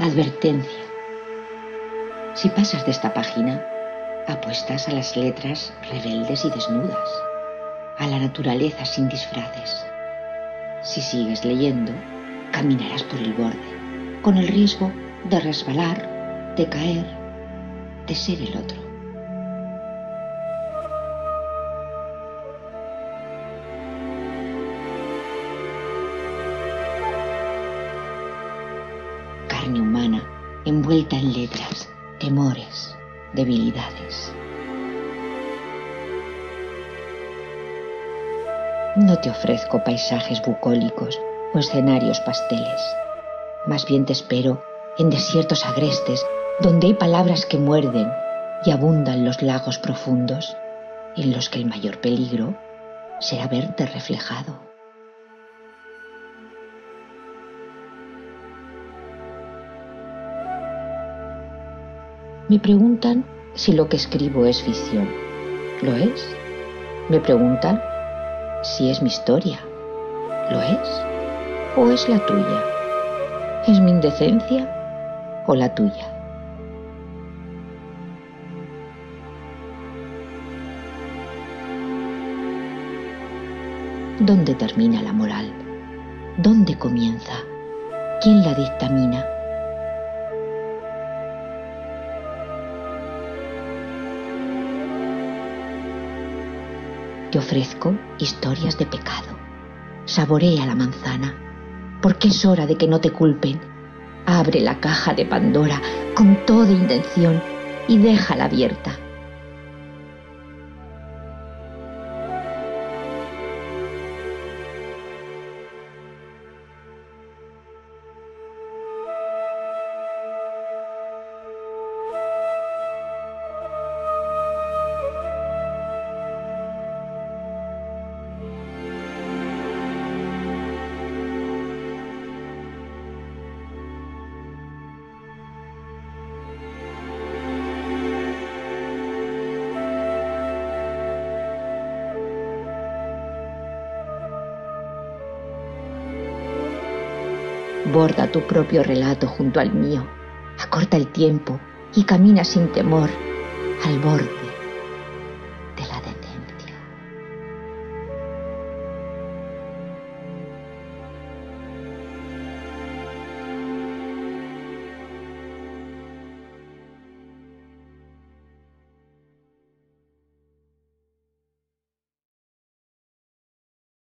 Advertencia. Si pasas de esta página, apuestas a las letras rebeldes y desnudas, a la naturaleza sin disfraces. Si sigues leyendo, caminarás por el borde, con el riesgo de resbalar, de caer, de ser el otro. Carne humana, envuelta en letras, temores, debilidades. No te ofrezco paisajes bucólicos o escenarios pasteles. Más bien te espero en desiertos agrestes, donde hay palabras que muerden y abundan los lagos profundos, en los que el mayor peligro será verte reflejado. Me preguntan si lo que escribo es ficción. ¿Lo es? Me preguntan si es mi historia. ¿Lo es? ¿O es la tuya? ¿Es mi indecencia o la tuya? ¿Dónde termina la moral? ¿Dónde comienza? ¿Quién la dictamina? Te ofrezco historias de pecado. Saborea la manzana, porque es hora de que no te culpen. Abre la caja de Pandora con toda intención y déjala abierta. Borda tu propio relato junto al mío, acorta el tiempo y camina sin temor al borde